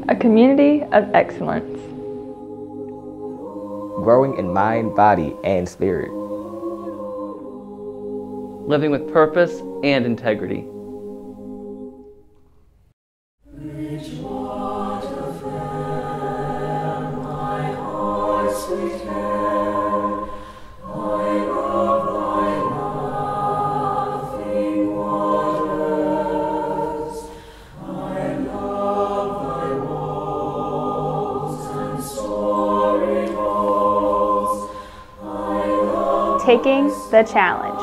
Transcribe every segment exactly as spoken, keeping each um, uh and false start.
A community of excellence. Growing in mind, body, and spirit. Living with purpose and integrity. Taking the challenge.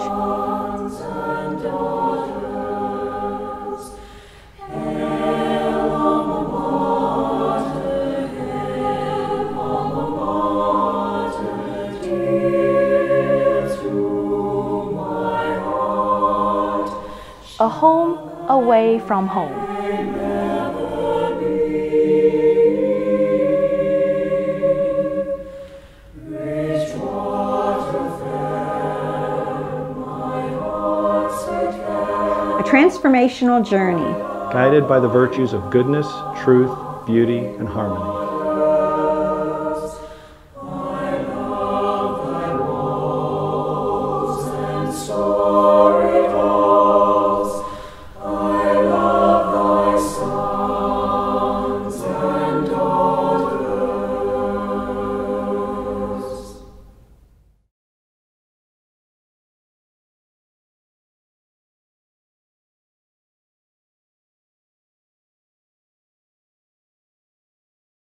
A home away from home. A transformational journey. Guided by the virtues of goodness, truth, beauty, and harmony.